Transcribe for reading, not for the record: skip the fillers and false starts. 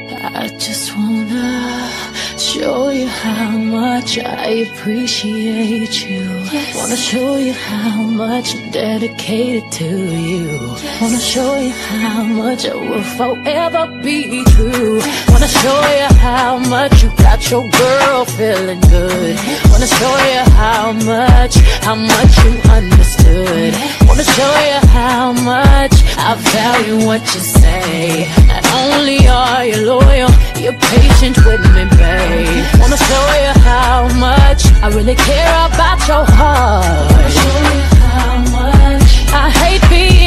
I just wanna show you how much I appreciate you. Wanna show you how much I'm dedicated to you. Wanna show you how much I will forever be true. Wanna show you how much you got your girl feeling good. Wanna show you how much you understood. Wanna show you how much I value what you say. Not only are you loyal, you're patient with me, babe. Wanna show you how much I really care about your heart. Wanna show you how much I hate being